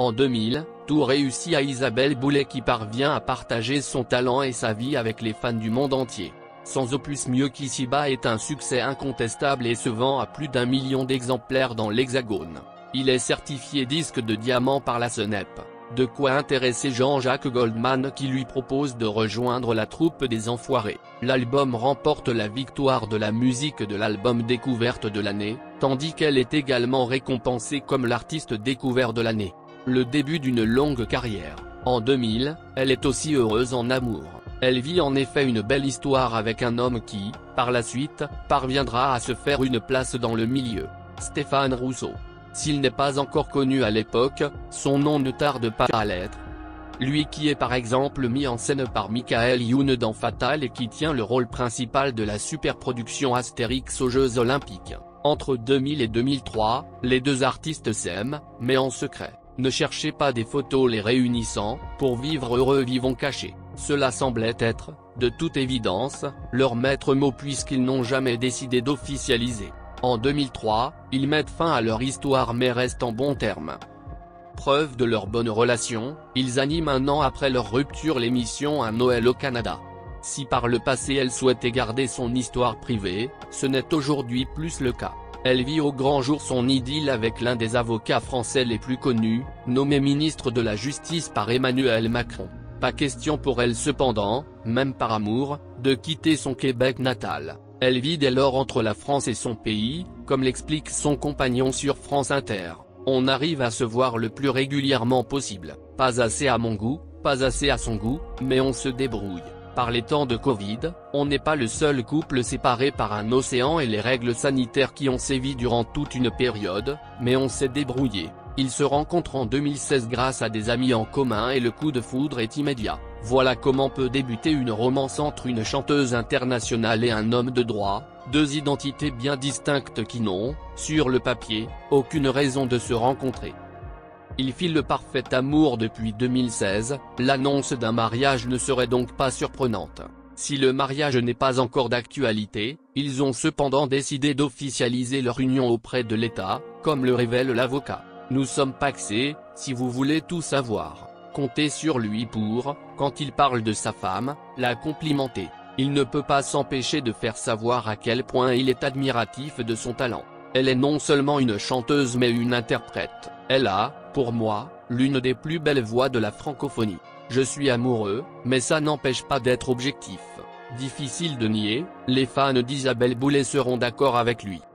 En 2000, tout réussit à Isabelle Boulay qui parvient à partager son talent et sa vie avec les fans du monde entier. Sans opus mieux qu'ici-bas est un succès incontestable et se vend à plus d'1 million d'exemplaires dans l'Hexagone. Il est certifié disque de diamant par la SNEP. De quoi intéresser Jean-Jacques Goldman qui lui propose de rejoindre la troupe des Enfoirés. L'album remporte la victoire de la musique de l'album découverte de l'année, tandis qu'elle est également récompensée comme l'artiste découvert de l'année. Le début d'une longue carrière. En 2000, elle est aussi heureuse en amour. Elle vit en effet une belle histoire avec un homme qui, par la suite, parviendra à se faire une place dans le milieu. Stéphane Rousseau. S'il n'est pas encore connu à l'époque, son nom ne tarde pas à l'être. Lui qui est par exemple mis en scène par Michael Youn dans Fatal et qui tient le rôle principal de la superproduction Astérix aux Jeux Olympiques. Entre 2000 et 2003, les deux artistes s'aiment, mais en secret. Ne cherchez pas des photos les réunissant, pour vivre heureux vivons cachés. Cela semblait être, de toute évidence, leur maître mot puisqu'ils n'ont jamais décidé d'officialiser. En 2003, ils mettent fin à leur histoire mais restent en bons termes. Preuve de leur bonne relation, ils animent un an après leur rupture l'émission Un Noël au Canada. Si par le passé elle souhaitait garder son histoire privée, ce n'est aujourd'hui plus le cas. Elle vit au grand jour son idylle avec l'un des avocats français les plus connus, nommé ministre de la Justice par Emmanuel Macron. Pas question pour elle cependant, même par amour, de quitter son Québec natal. Elle vit dès lors entre la France et son pays, comme l'explique son compagnon sur France Inter. On arrive à se voir le plus régulièrement possible. Pas assez à mon goût, pas assez à son goût, mais on se débrouille. Par les temps de Covid, on n'est pas le seul couple séparé par un océan et les règles sanitaires qui ont sévi durant toute une période, mais on s'est débrouillé. Ils se rencontrent en 2016 grâce à des amis en commun et le coup de foudre est immédiat. Voilà comment peut débuter une romance entre une chanteuse internationale et un homme de droit, deux identités bien distinctes qui n'ont, sur le papier, aucune raison de se rencontrer. Ils filent le parfait amour depuis 2016, l'annonce d'un mariage ne serait donc pas surprenante. Si le mariage n'est pas encore d'actualité, ils ont cependant décidé d'officialiser leur union auprès de l'État, comme le révèle l'avocat. Nous sommes pacsés, si vous voulez tout savoir. Comptez sur lui pour, quand il parle de sa femme, la complimenter. Il ne peut pas s'empêcher de faire savoir à quel point il est admiratif de son talent. Elle est non seulement une chanteuse mais une interprète. Elle a, pour moi, l'une des plus belles voix de la francophonie. Je suis amoureux, mais ça n'empêche pas d'être objectif. Difficile de nier, les fans d'Isabelle Boulay seront d'accord avec lui.